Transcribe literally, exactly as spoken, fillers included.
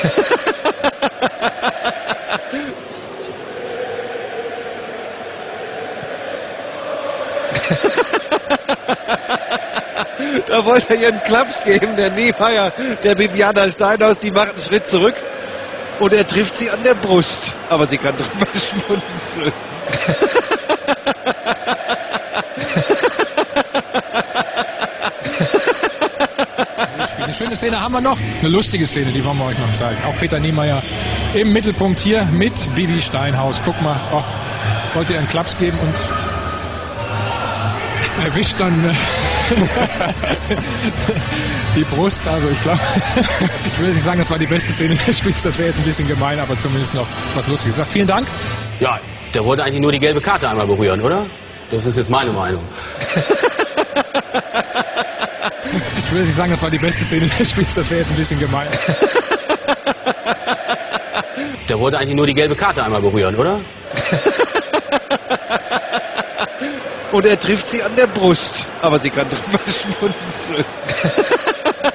Da wollte er ihr einen Klaps geben, der Niemeyer, der Bibiana Steinhaus, die macht einen Schritt zurück und er trifft sie an der Brust. Aber sie kann drüber schmunzeln. Eine schöne Szene haben wir noch, eine lustige Szene, die wollen wir euch noch zeigen. Auch Peter Niemeyer im Mittelpunkt hier mit Bibi Steinhaus. Guck mal, oh, wollte ihr einen Klaps geben und erwischt dann äh, die Brust. Also ich glaube, ich will nicht sagen, das war die beste Szene des Spiels, das wäre jetzt ein bisschen gemein, aber zumindest noch was Lustiges. Sag, vielen Dank. Ja, der wollte eigentlich nur die gelbe Karte einmal berühren, oder? Das ist jetzt meine Meinung. Ich will nicht sagen, das war die beste Szene des Spiels, das wäre jetzt ein bisschen gemein. Der wollte eigentlich nur die gelbe Karte einmal berühren, oder? Und er trifft sie an der Brust. Aber sie kann drüber schmunzeln.